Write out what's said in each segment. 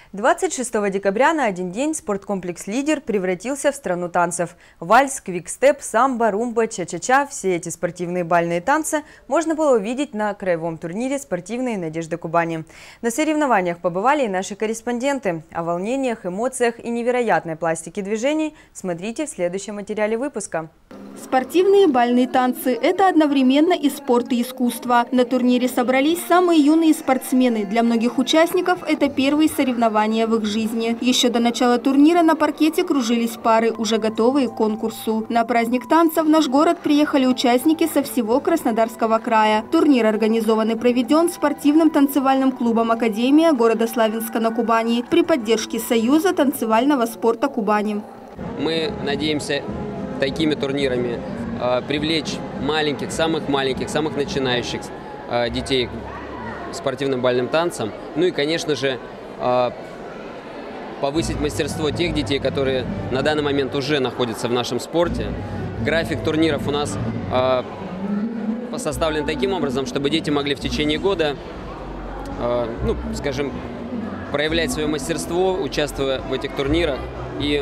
26 декабря на один день спорткомплекс «Лидер» превратился в страну танцев. Вальс, квикстеп, самбо, румба, ча-ча-ча – все эти спортивные бальные танцы можно было увидеть на краевом турнире «Спортивные надежды Кубани». На соревнованиях побывали и наши корреспонденты. О волнениях, эмоциях и невероятной пластике движений смотрите в следующем материале выпуска. Спортивные бальные танцы – это одновременно и спорт, и искусство. На турнире собрались самые юные спортсмены. Для многих участников это первые соревнования в их жизни. Еще до начала турнира на паркете кружились пары, уже готовые к конкурсу. На праздник танцев в наш город приехали участники со всего Краснодарского края. Турнир организован и проведен спортивным танцевальным клубом «Академия» города Славянска на Кубани при поддержке Союза танцевального спорта Кубани. Мы надеемся такими турнирами привлечь самых начинающих детей к спортивным бальным танцам. Ну и, конечно же, повысить мастерство тех детей, которые на данный момент уже находятся в нашем спорте. График турниров у нас составлен таким образом, чтобы дети могли в течение года, проявлять свое мастерство, участвуя в этих турнирах и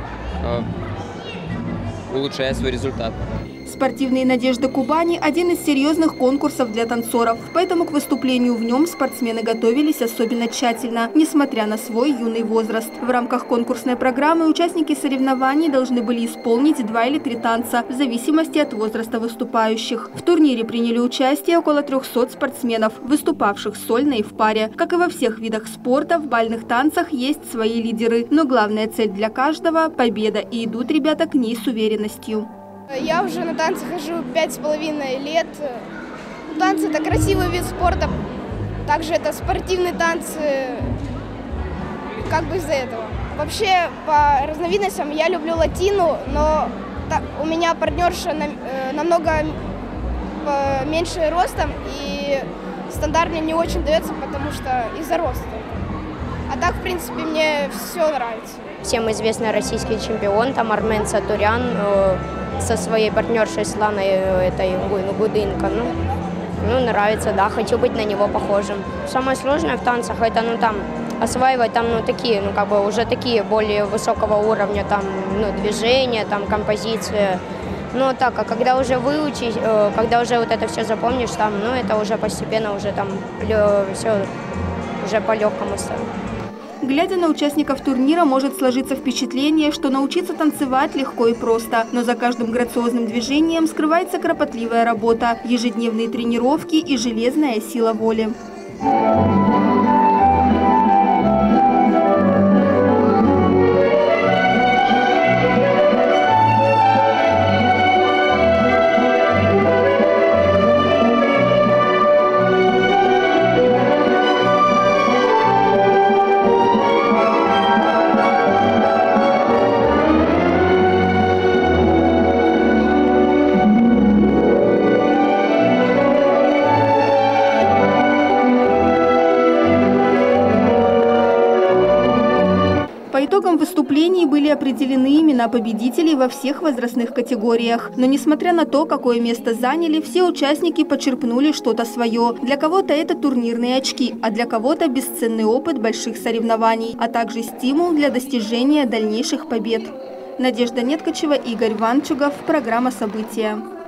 улучшая свой результат. «Спортивные надежды Кубани» – один из серьезных конкурсов для танцоров. Поэтому к выступлению в нем спортсмены готовились особенно тщательно, несмотря на свой юный возраст. В рамках конкурсной программы участники соревнований должны были исполнить 2 или 3 танца, в зависимости от возраста выступающих. В турнире приняли участие около 300 спортсменов, выступавших сольно и в паре. Как и во всех видах спорта, в бальных танцах есть свои лидеры. Но главная цель для каждого – победа, и идут ребята к ней с уверенностью. Я уже на танцы хожу 5,5 лет. Танцы – это красивый вид спорта. Также это спортивные танцы, как бы из-за этого. Вообще, по разновидностям я люблю латину, но у меня партнерша намного меньше ростом, и стандарт мне не очень дается, потому что из-за роста. А так, в принципе, мне все нравится. Всем известный российский чемпион, там Армен Сатурян, со своей партнершей Сланой, этой Гудынко. Нравится, да, хочу быть на него похожим. Самое сложное в танцах это, осваивать такие, уже такие более высокого уровня, движения, композиция. А когда уже выучишь, когда уже вот это все запомнишь, это уже постепенно уже все уже по-легкому стало. Глядя на участников турнира, может сложиться впечатление, что научиться танцевать легко и просто. Но за каждым грациозным движением скрывается кропотливая работа, ежедневные тренировки и железная сила воли. По итогам выступлений были определены имена победителей во всех возрастных категориях. Но несмотря на то, какое место заняли, все участники почерпнули что-то свое. Для кого-то это турнирные очки, а для кого-то бесценный опыт больших соревнований, а также стимул для достижения дальнейших побед. Надежда Неткачева, Игорь Ванчугов. Программа «События».